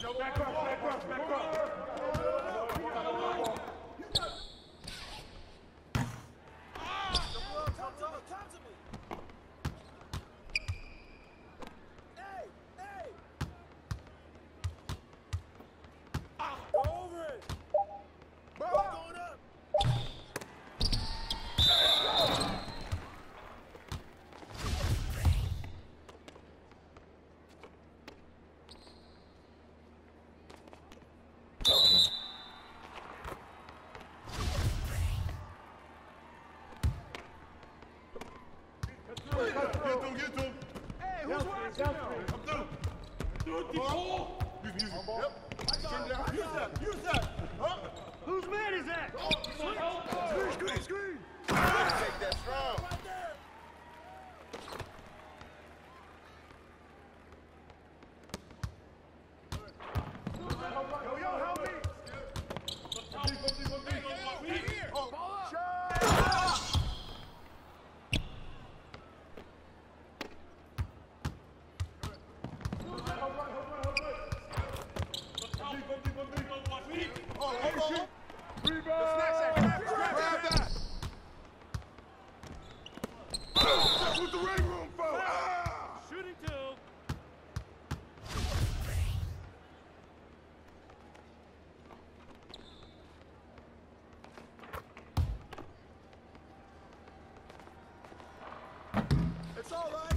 Back up. Get to him. Hey, who's watching now? I'm through. Do it, D4. Use it. Yep. Use that. Huh? Whose man is that? Screen. Take that strong. Right there. Yo, help me. Here. Ball up. It's all right.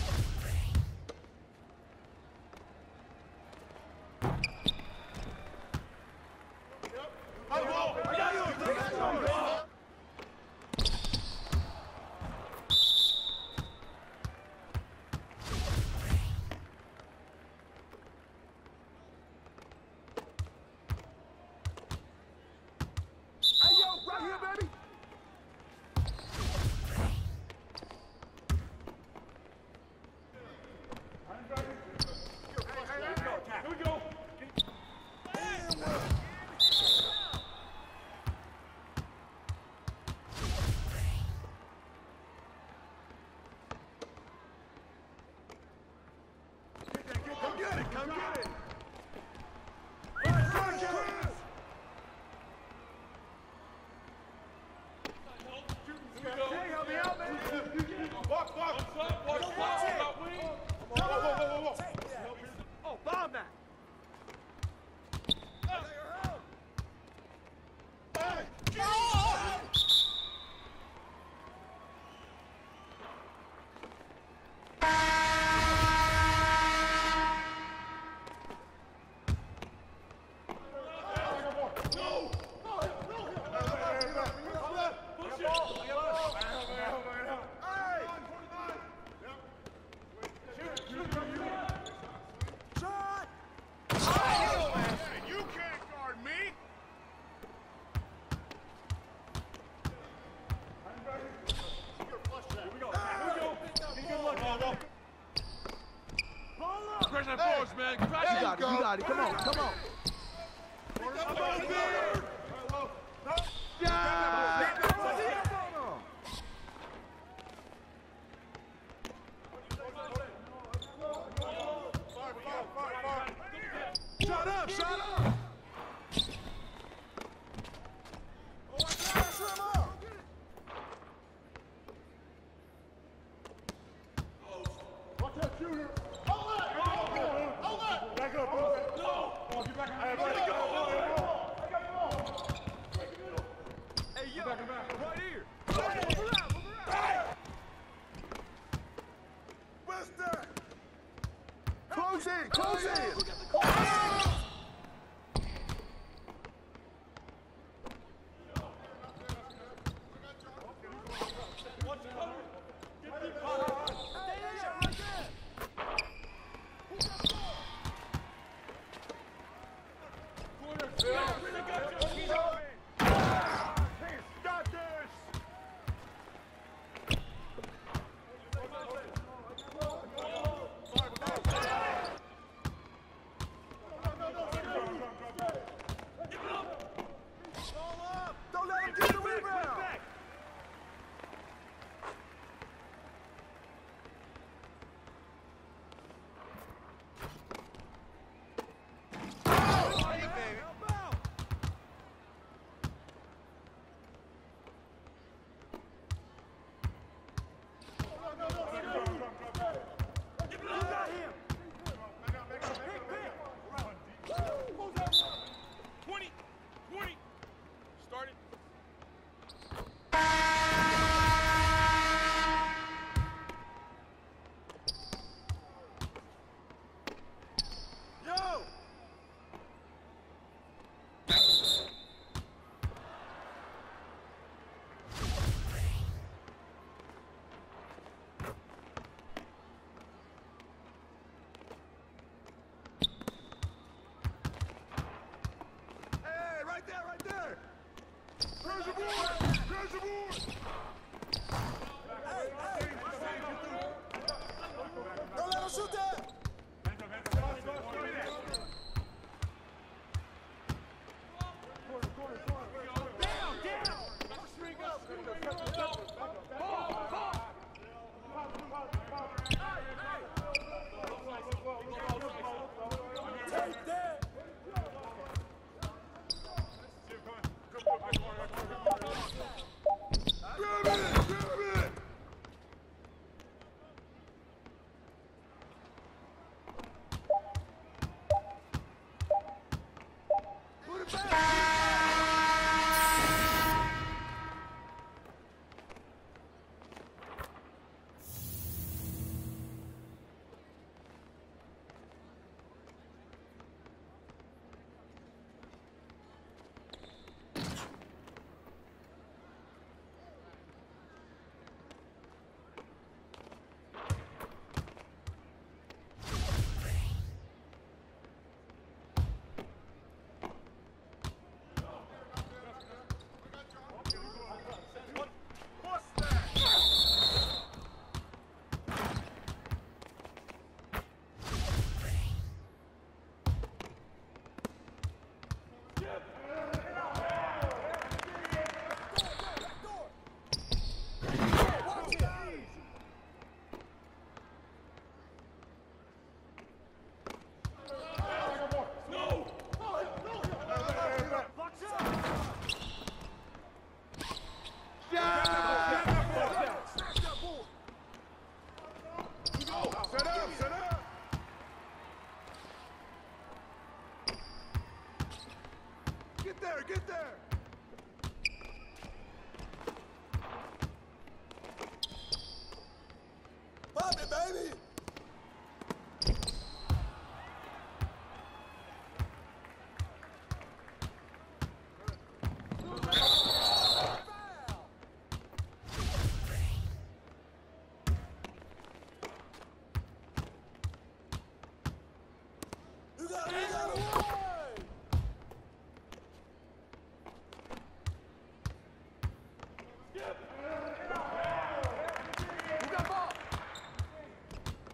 Come get it. Hey, help me out, baby. Walk. Whoa. Oh, bomb that. Man. You got it. Come on. Shut up! Watch that shooter. Back up, no! Get back. I gotta go. Hey, yo, right here. Move around. Where's that? Close in. Crash aboard! Crash aboard! Hey, hey! Don't let him shoot that! Down, down! String up! Ball, ball! Take that! Grab it! Grab it! Put it back! Set up! Set up! Get there, get there! Pop it, baby! You got one! Who got ball?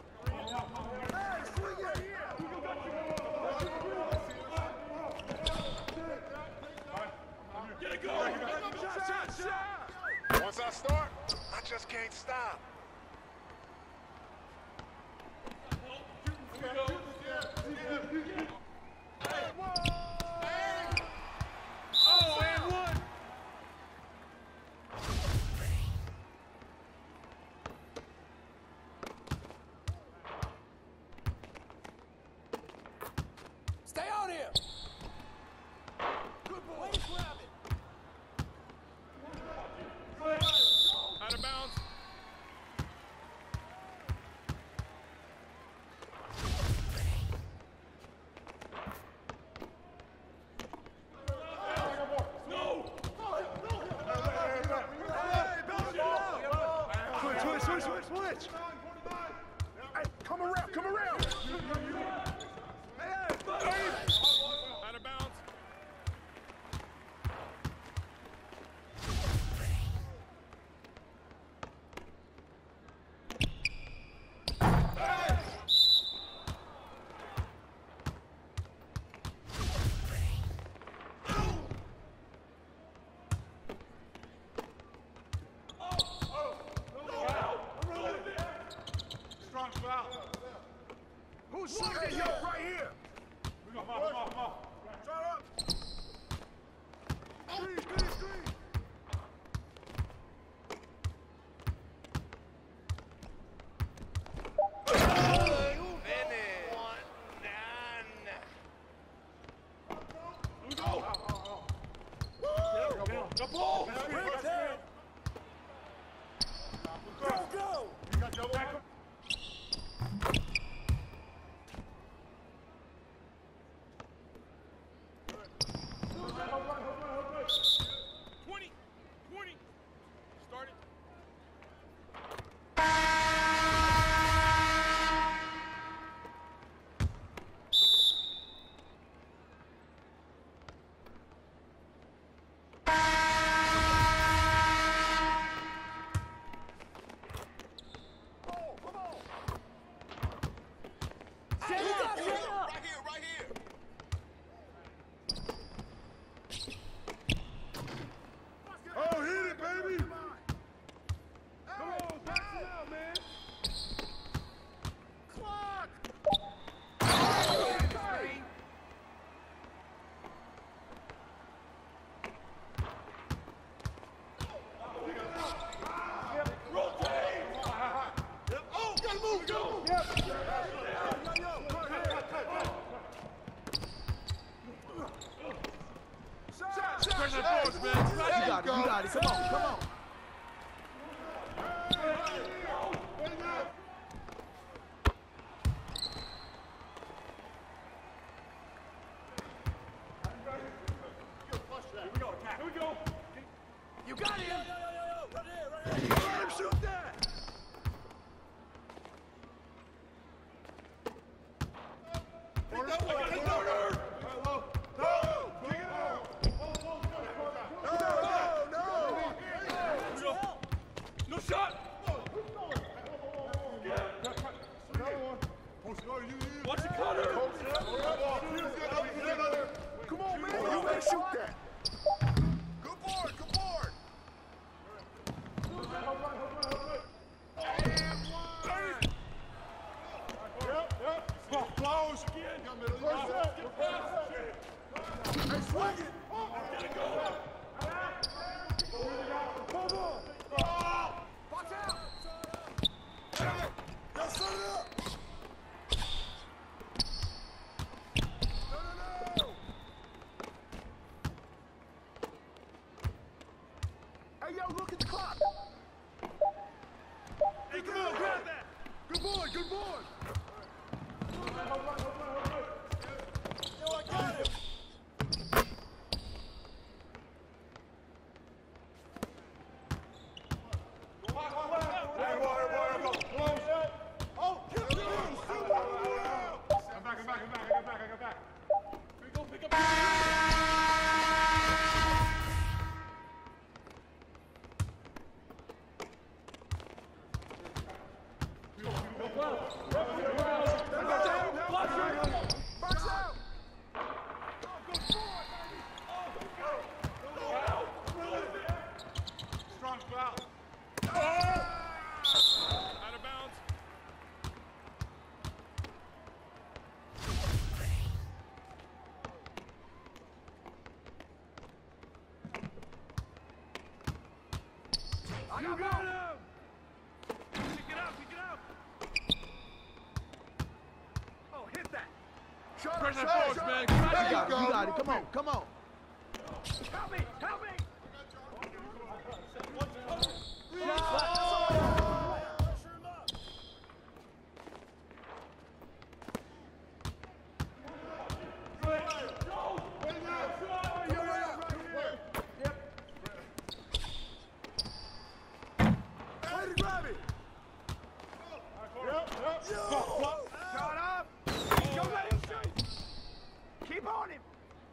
man. You got it, you got it. Come on, come on. You got him. Right here, right here. Let him shoot that. No shot! Watch it, Connor! Come on, man. You better shoot that. Good board, good board. Close again! Hey, swing it. Watch out. Yo, set it up. No. Hey, yo, look at the clock. Hey, come on, grab that. Good boy, good boy. Yo, I got him. Oh, keep going. Still moving around. I got back. Pick up. Box out. Strong foul. Out of bounds. You got him. Pick it up. Oh, hit that. Shut Press up, that shut force, up. man. You got it, you got it. Come on, come on. Help me. Way to grab it. Shut up. Don't let him shoot. Keep on him.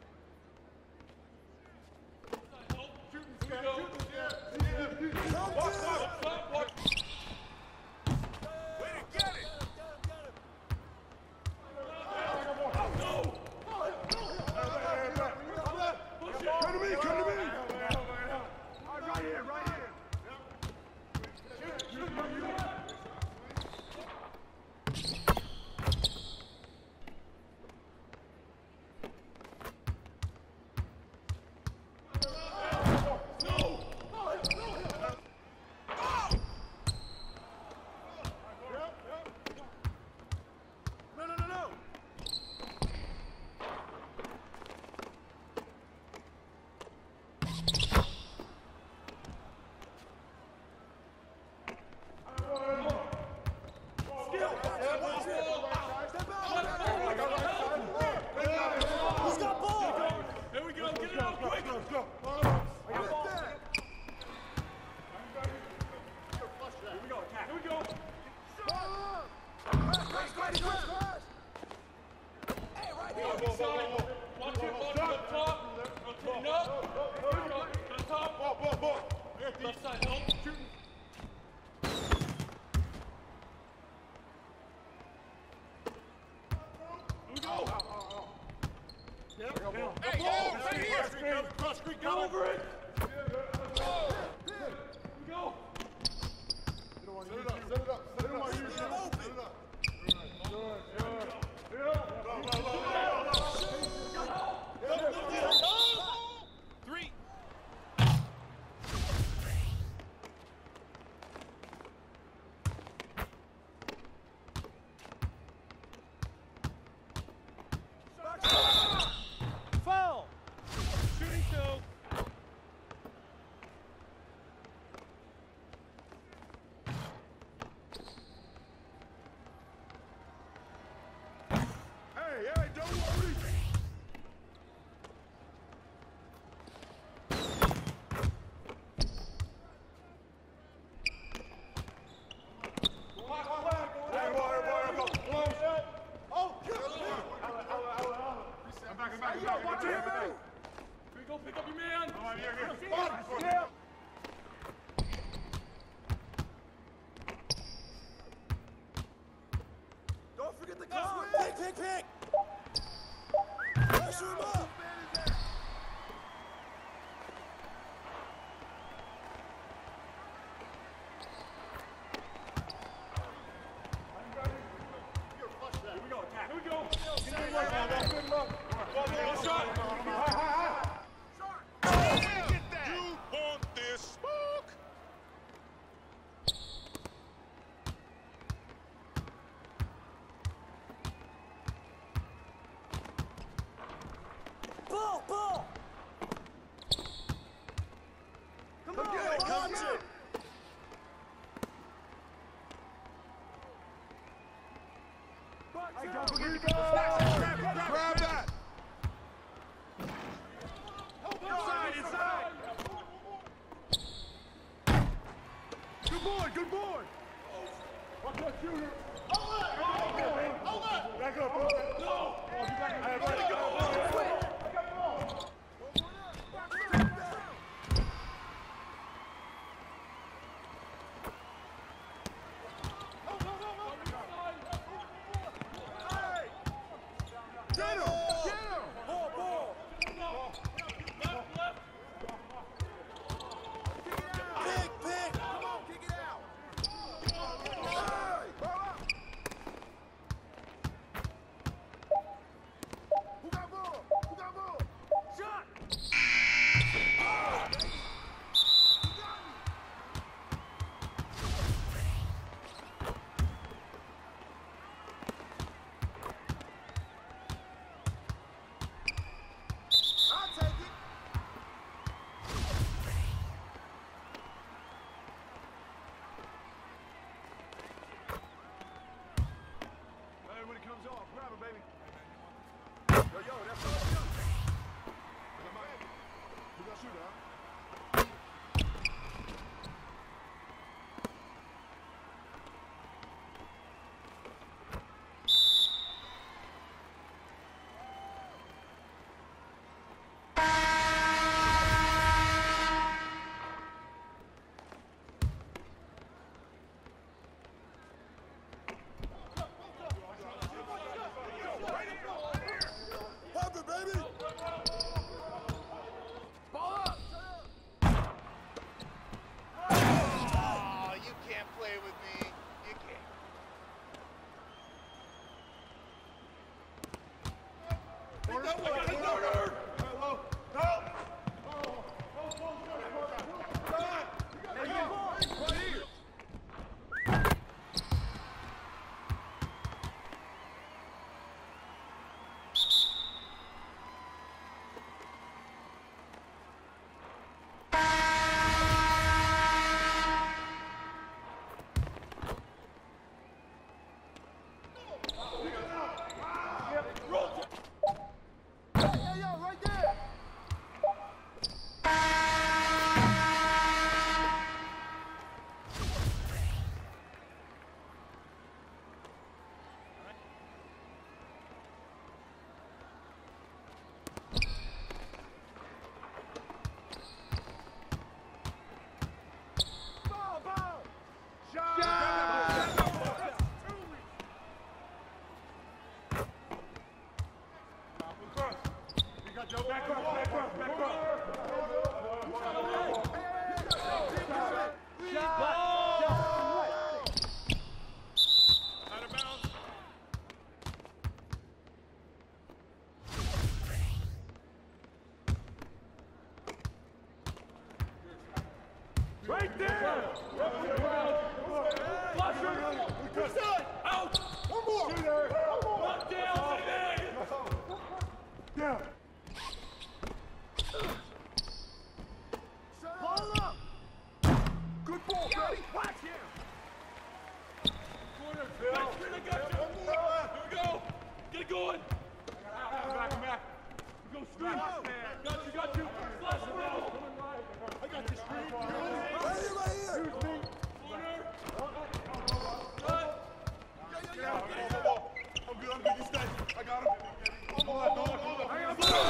Way to get it. Come to me. Right here. No. He's got ball. There we go. Get it out quick. Here we go. Watch it up top. Rotating up. To the top. Left side, help. Shooting. Here we go. Hey, right here. Cross street, go over it. Here we go. Three. Foul. Shooting two. Hey, yo, watch him, man. Here we go, pick up your man. All right, here. Yeah. Don't forget the clock. Pick. Pressure him up. Here we go, attack. Here we go. Good shot. You want this smoke? Ball. Come on, watch it. Hey, don't forget to get the snacks. Grab that. Inside. Good boy. Watch that shooter. Hold that. Back up, bro. No. Hey, ready to go. Get him. Ball. Pick. Come on, kick it out. Hey, ball out. Who got ball? Shot. I'll take it. Hey, when it comes off, grab it, baby. Yo, that's all you. Who gonna shoot it, huh? Pop it, baby. Ball up. Oh, you can't play with me. You can't. Right here. Hey, yo, right there. Ball. Shot. Back up. Out of bounds. Right there. Out. One more. Knock down, baby. Down. Ball up. Good ball, baby. Watch him. Corner. Back here, I got you. Here we go. Get it going. Back. Go screen. Got you. Flash it now. I got you, screen. Right here. Corner. Get out. I'm good. You stay. I got him. Hold on.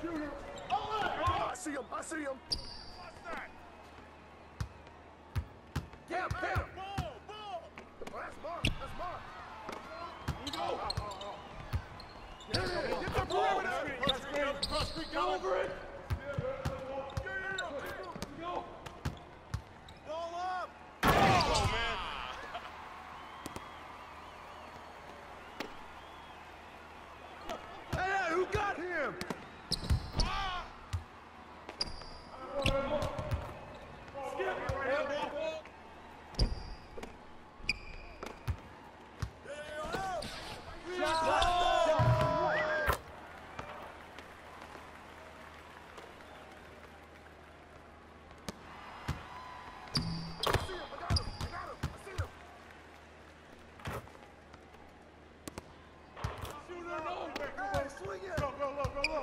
I see him. I see him. What's that? Damn, damn. Oh, that's Mark. That's Mark. Get the perimeter. Cross street, go over it. Go. Ball up. Oh, man. Hey, who got him? Hey, swing it. Go, go, go, go, go.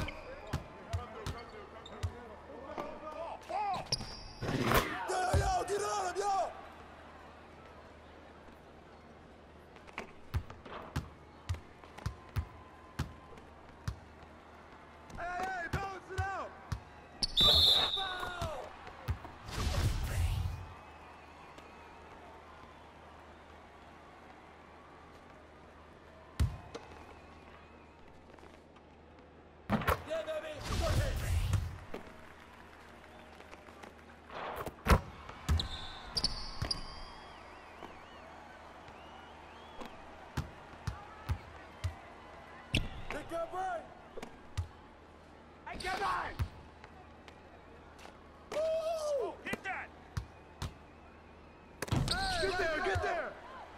Yo, get on him, yo. Hey, balance it out. Foul. Yeah, baby. Go ahead. Pick up right. Hey, Kevin. Woo! Hit that. Get there, get there.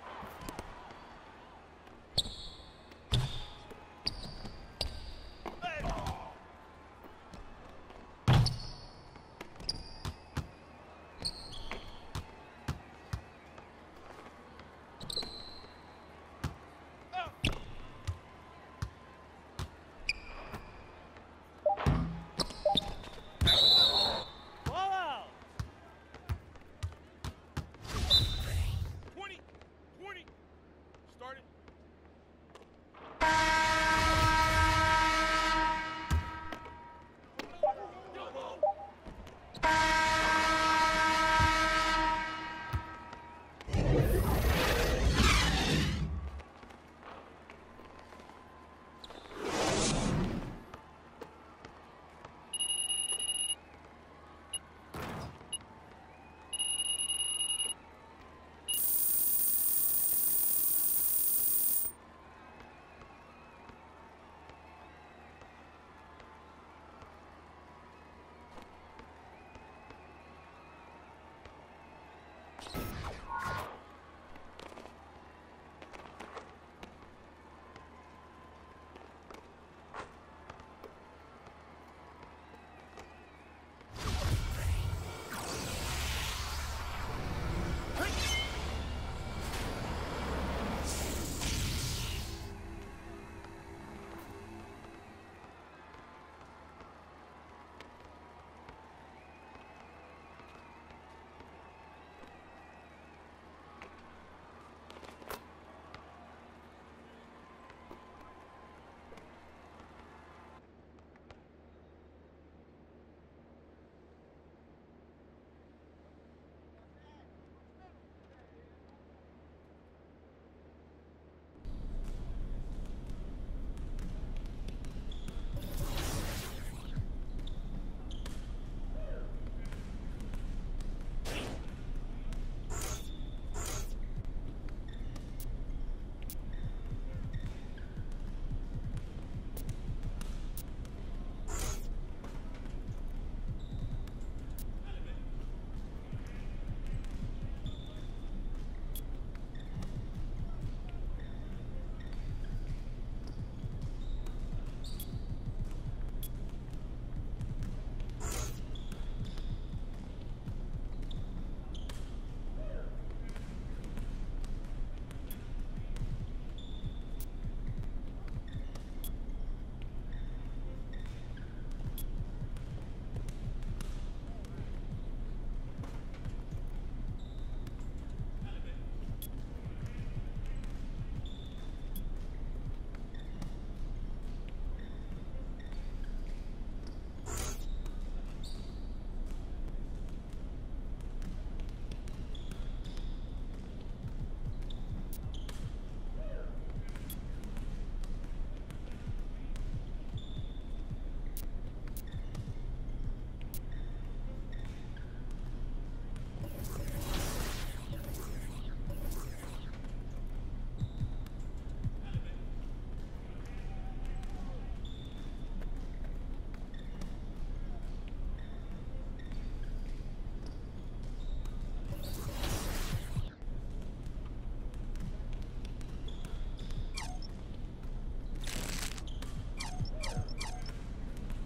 Ball out. 20. 20. Started.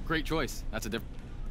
Great choice. That's a different.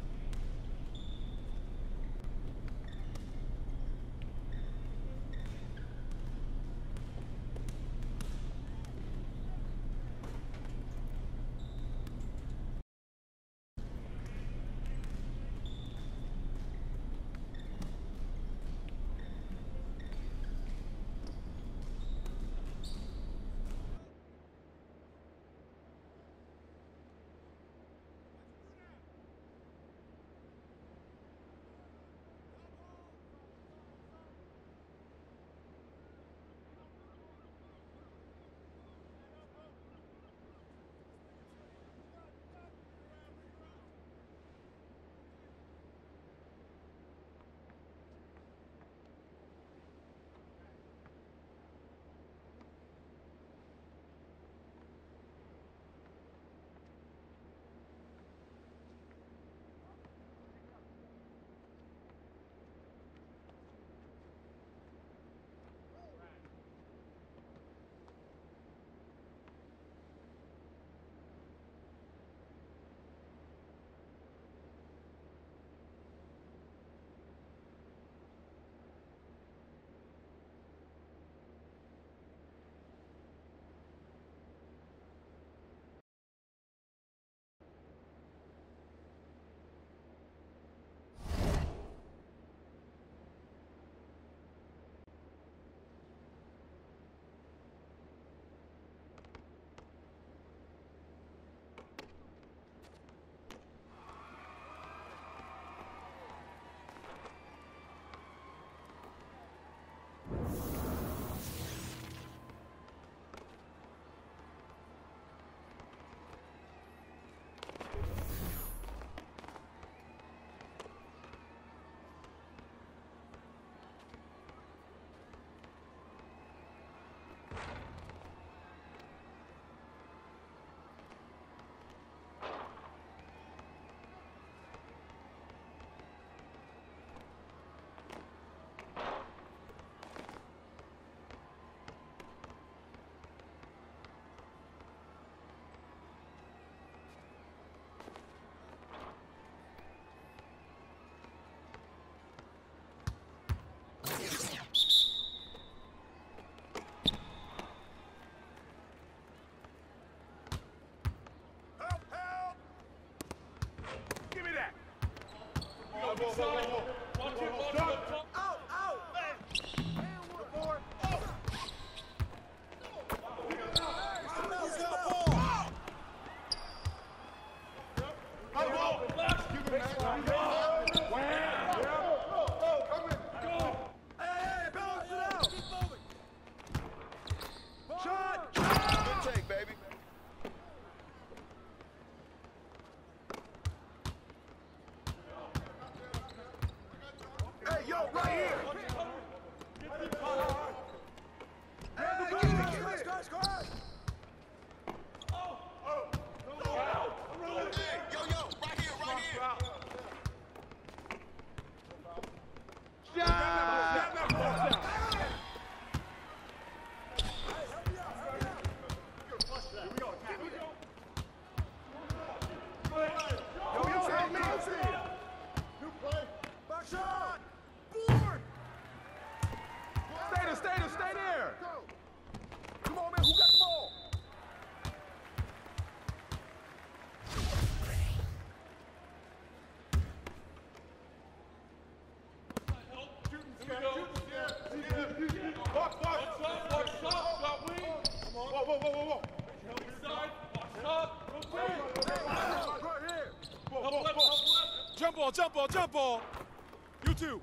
Jump ball, jump ball. You two.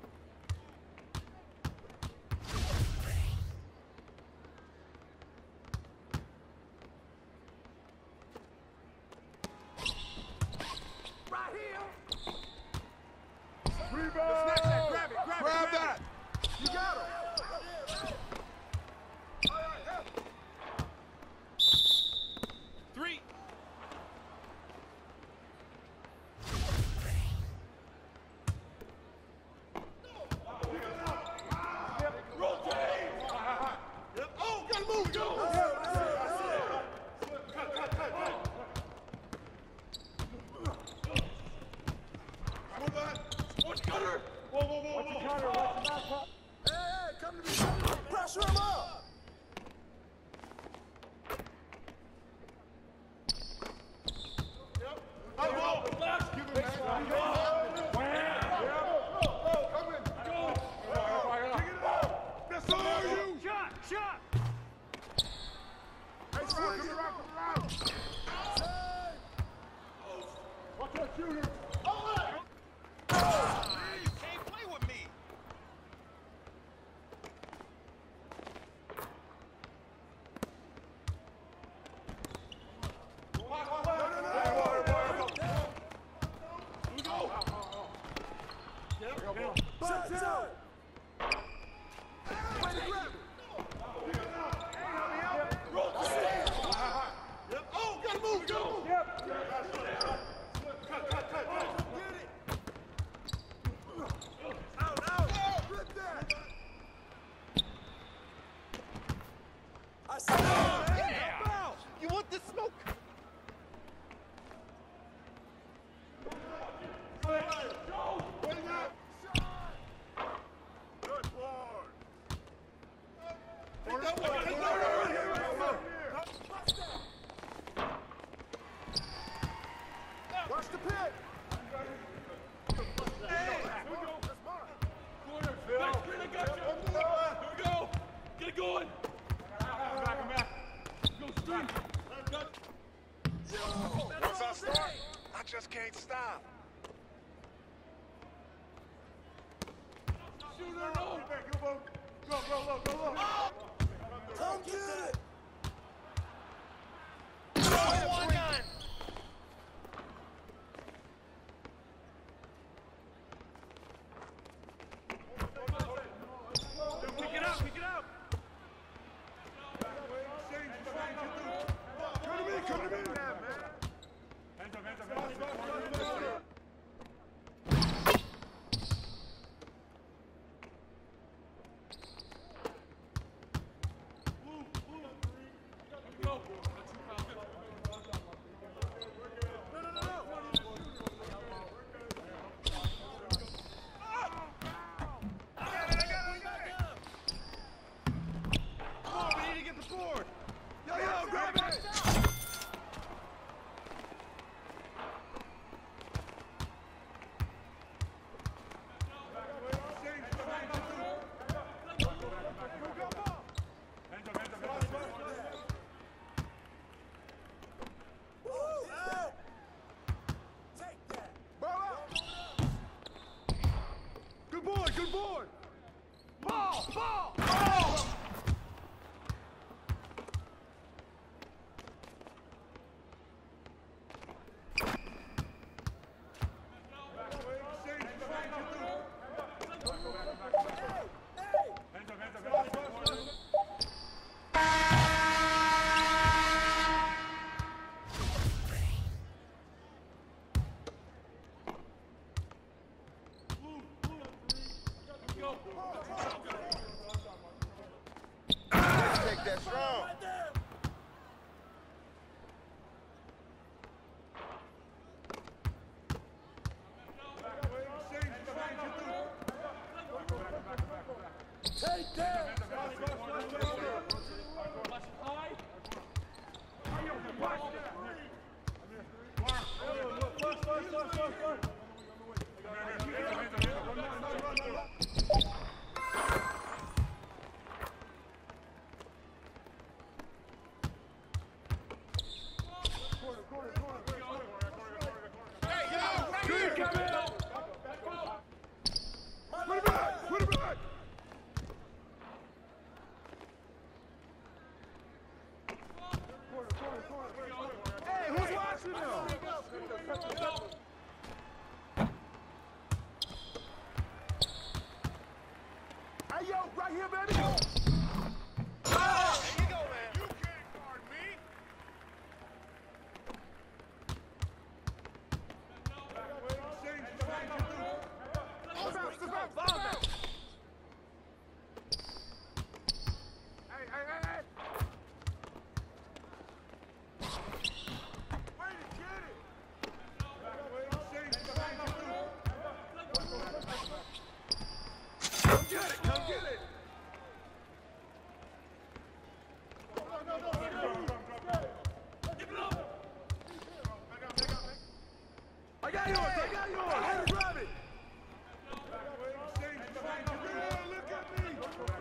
Right here. Rebound. Snatch that. Grab it. Grab that. You got him. Three. just can't stop. Shooter, no! Come get it! One gun! Pick it up, pick it up. Come to me, man. Come on, we need to get the board. Yo, grab it. Take that! Good board, good board. Ball, ball. Take that strong. Right there! Take that! Good, come in. Put it back, put it back. Hey, who's watching them? Hey, yo, right here, baby. There you go, man. You can't guard me. Hey, hey, hey, hey. Way to get it. Come get it, come get it. I got yours, I got yours. I had to grab it. Look at me.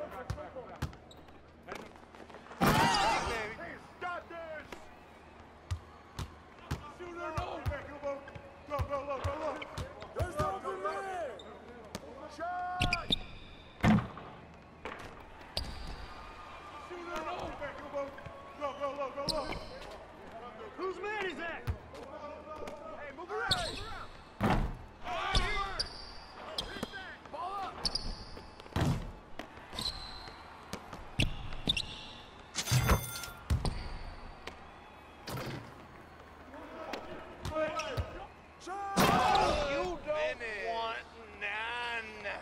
Hey, baby. Stop this. Shooter, no! There's open man! Shot. Shooter, no! Whose man is that? Hey, move around. Ball up. You don't want none.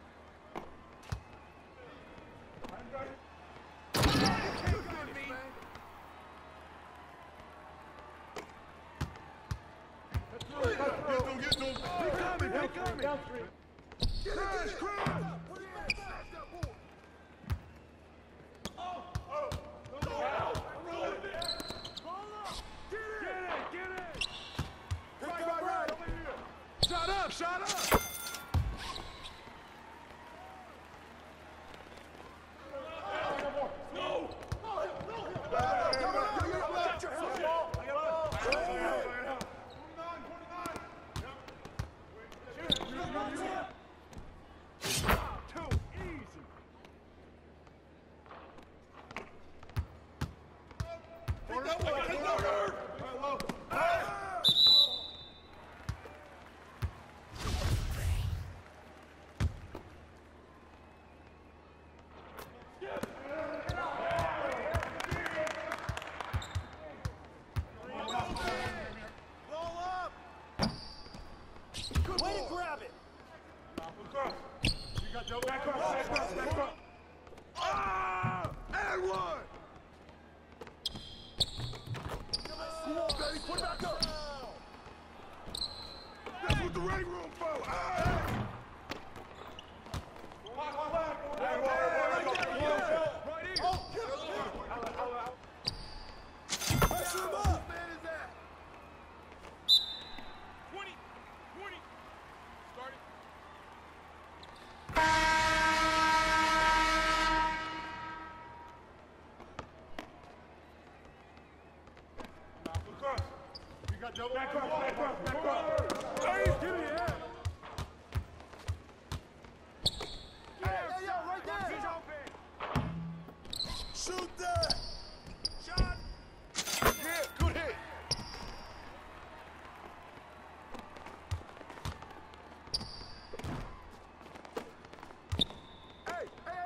Get coming. Get it, Chris. Right. Shut up, shut up. Back up. Ah! And one! Come on, baby, put it back up. That's what the ring room for. Hey! Pressure him up. 20. Start it. You got double. Back up. Hey, give me that. Hey, right there. He's open. Shoot that. Shot. Yeah, good hit. Hey.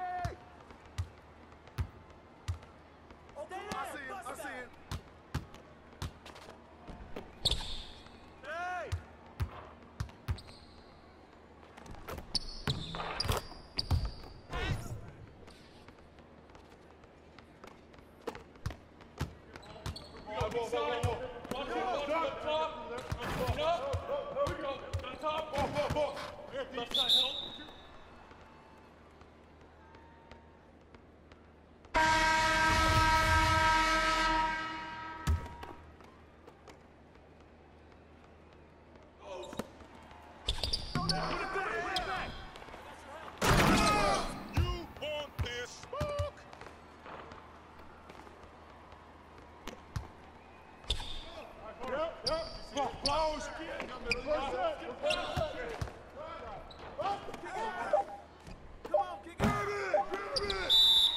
I see him. Hey. Left side, help. You want this smoke? Yep. Close. Come on, kick it.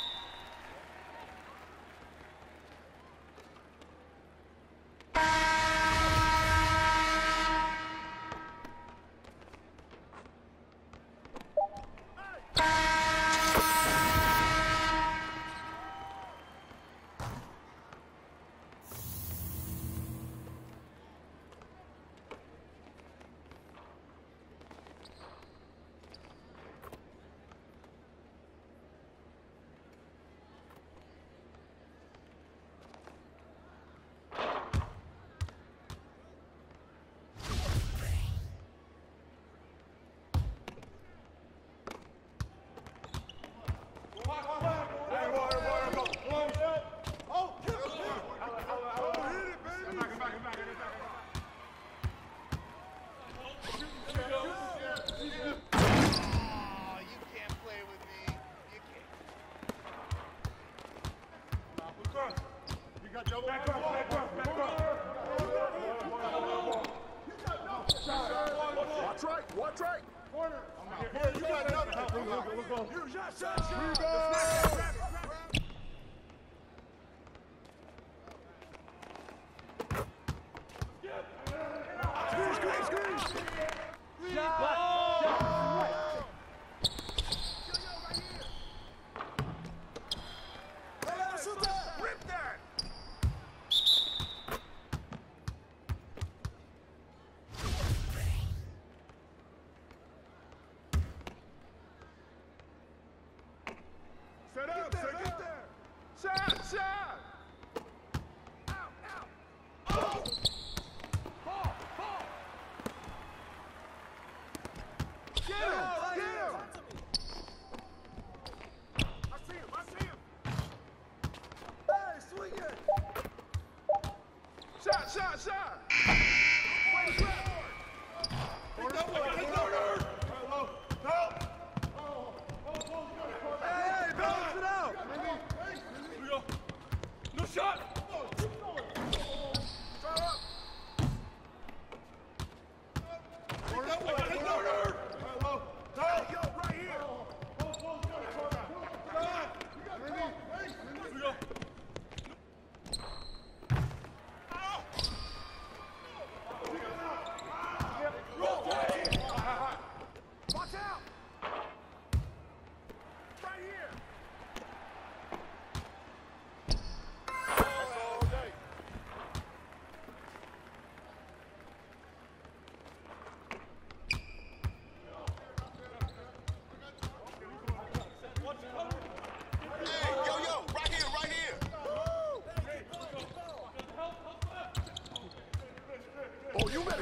Oh, you can't play with me. You can't. You got double. Back up. Watch right. Corner. You got nothing. You shot. Rebound. Screen. Shoot that. Rip that. Set up. Get there. Shot. Out. Oh. Ball. Get him. I see him. Hey, swing it. Shot. Hey, balance it out. Here we go. No shot. Right here. Here we go. Watch out. Right here.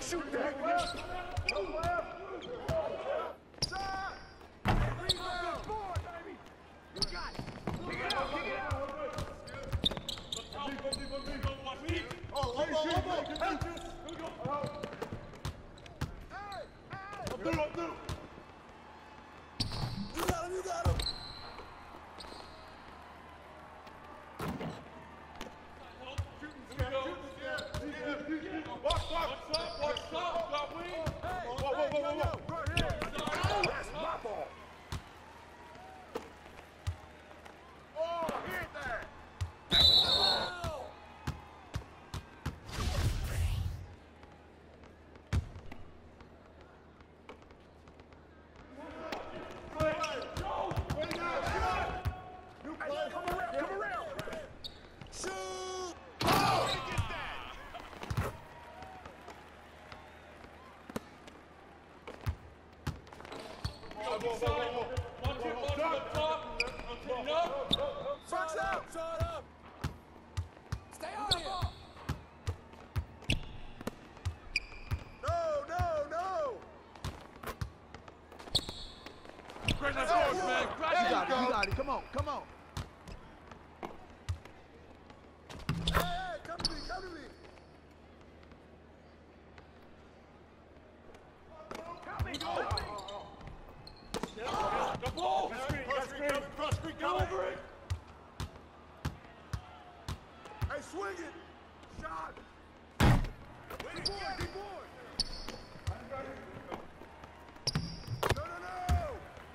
shoot that. You got him. Fox out! Shut up! Stay on here! No! Great, let's go, man. You got it. Come on. Hey, come to me! The ball! Cross screen, Get over it! Hey, swing it! Shot! Good boy! No!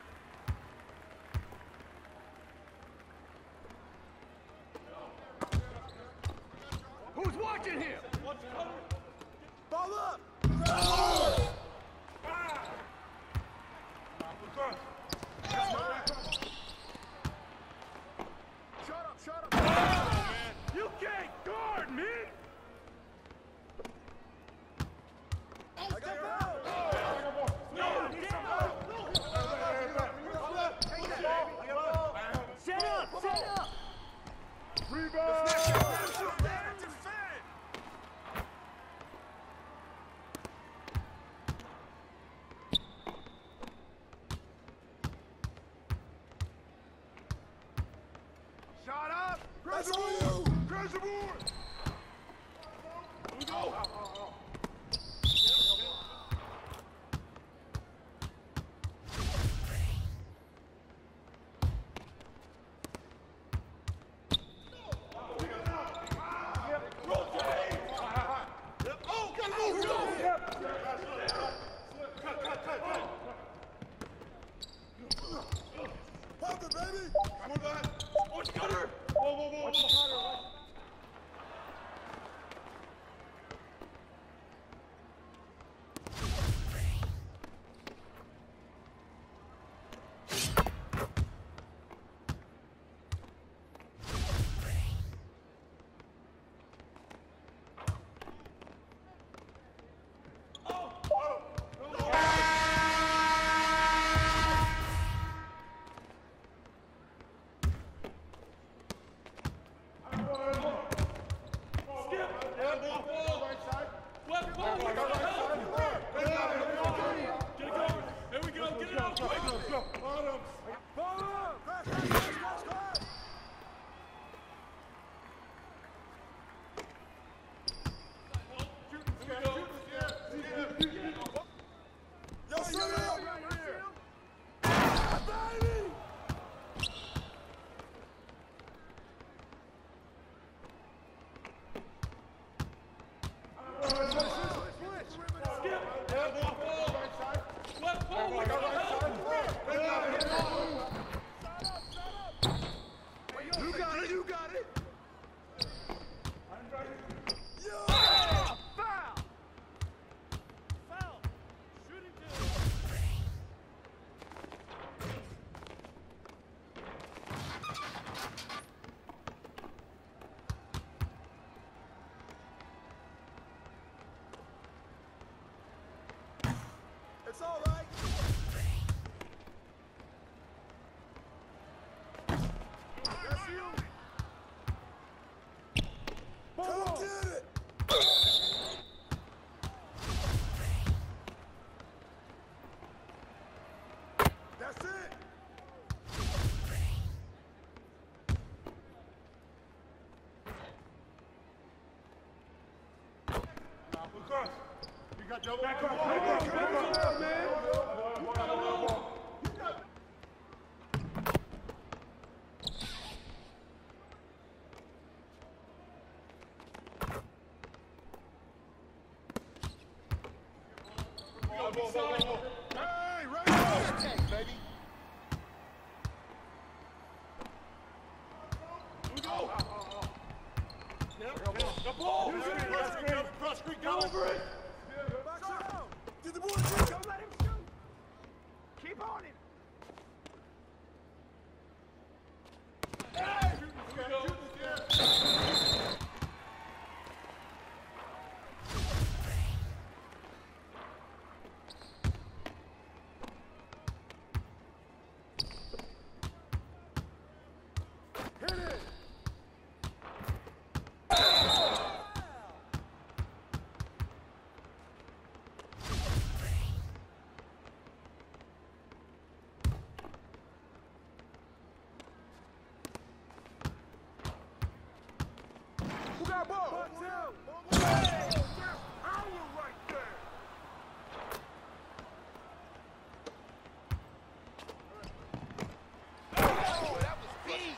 Who's watching here? Ball up! Shut up! You can't guard me! I got ball! Set up! Rebound! Defend! Shot up! That's on you! Crash the board! Pop it, baby! Watch Cutter! Yo, shut up! Baby! You got it. It's all right. That's you. Come get it. got double. Back up, man. You got a little. Hey, right there. Attack, baby. Here we go. The ball. Cross screen, Get over it. Get the board, Jake. Don't let him shoot. Keep on him. Who got ball? Oh, that was beast.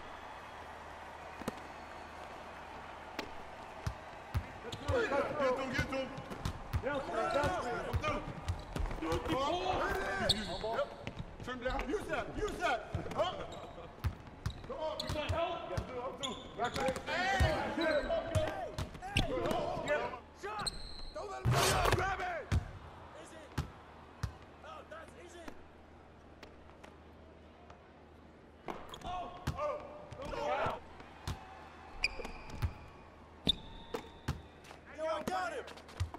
Get them. Down three. Do it, the ball. Yep. Trim down. Use that. Huh? Come on. You got help? Back there. Shot! Don't let him go! Grab it! Easy! Oh, that's easy! Yo, I got him!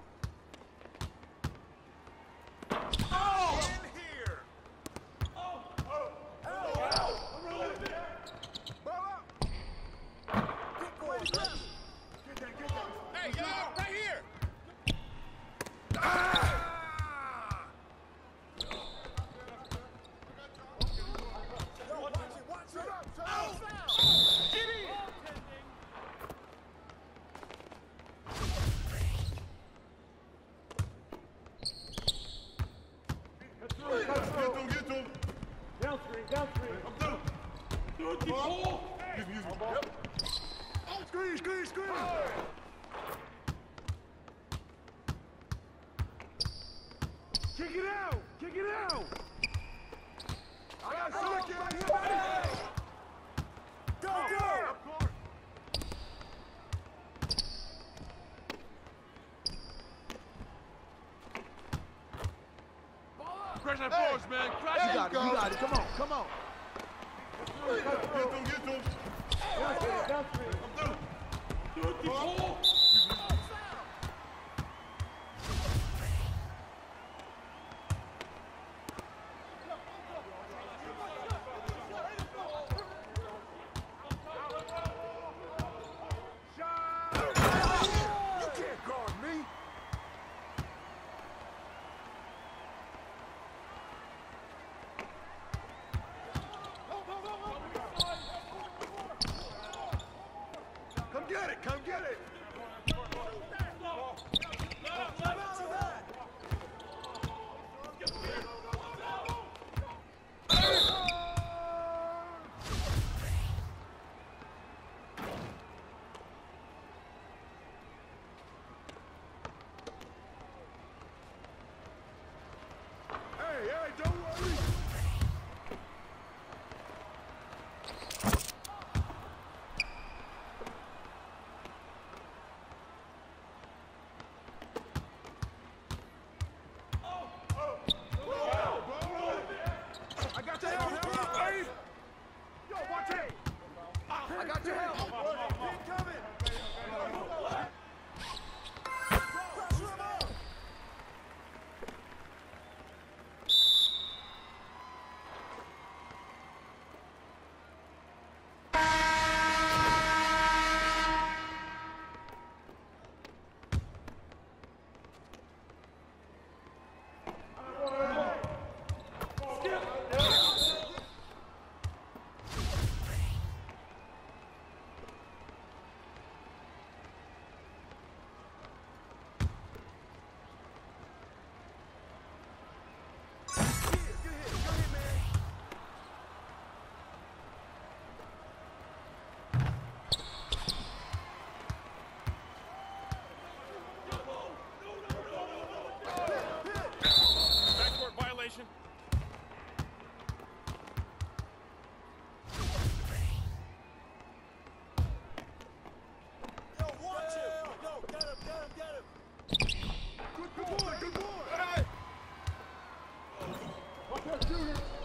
Oh! In here! Ball up! Get going, grab it! Hey, yo, right here. Yo, watch it! Oh! Get in! Get them. Down three. I'm through. Do it, the ball. Yep. Screen. Kick it out! I got somebody! Go! Crash that force, man. Crash You it. got it. Come on. Get them. Down three. I'm through. Do it, the ball. You can't guard me! Come get it! Hey, don't worry! Watch that shooter.